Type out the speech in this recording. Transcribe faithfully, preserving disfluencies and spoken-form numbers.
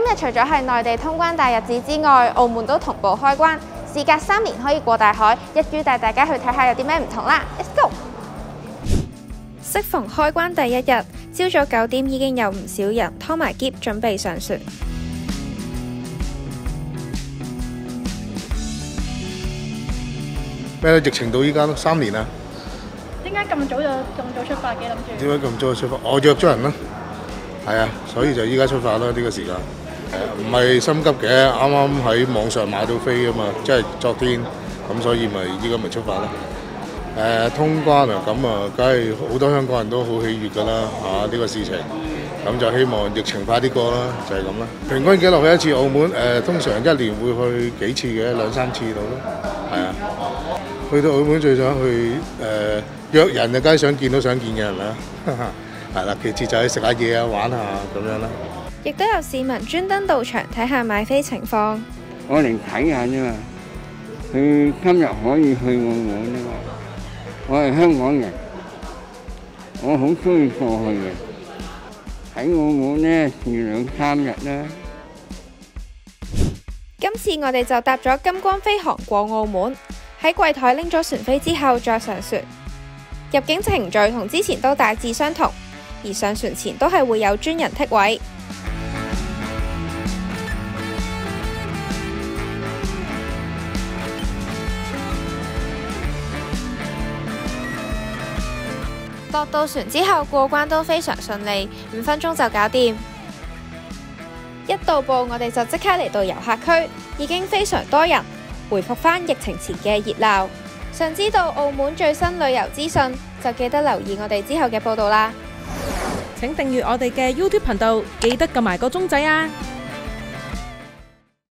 日除咗係內地通關大日子之外，澳門都同步開關，事隔三年可以過大海，一於帶大家去睇下有啲咩唔同啦。Let's go！ 適逢開關第一日，朝早九點已經有唔少人拖埋篋準備上船。 咩？疫情到依家都三年啦。 點解咁早就咁早出發嘅？諗住？ 點解咁早出發？我約咗人啦，係啊，所以就依家出發啦呢個時間。誒，唔係心急嘅，啱啱喺網上買到飛啊嘛，即係昨天，咁所以咪依家咪出發啦。誒，通關啊，咁啊，梗係好多香港人都好喜悅㗎啦，嚇呢個事情。咁就希望疫情快啲過啦，就係咁啦。平均幾落去一次澳門？誒，通常一年會去幾次嘅，兩三次到咯，係啊。去到澳門最想去誒約人就梗係想見都想見嘅人啦，係啦。其次就係食下嘢啊，玩下咁樣啦。 亦都有市民專登到場睇下買飛情況。 我嚟睇下啫嘛，佢今日可以去澳門啊嘛。我係香港人，我好中意過去嘅。喺澳門呢住兩三日啦。 今次我哋就搭咗金光飛航過澳門，喺櫃台拎咗船飛之後再上船。入境程序同之前都大致相同，而上船前都係會有專人剔位。落到船之後過關都非常順利，五分鐘就搞掂。一到埗我哋就即刻嚟到遊客區，已經非常多人，回復返疫情前嘅熱鬧。想知道澳門最新旅遊資訊，就記得留意我哋之後嘅報道啦。 請訂閱我哋嘅 YouTube 頻道，記得撳埋個鐘仔啊！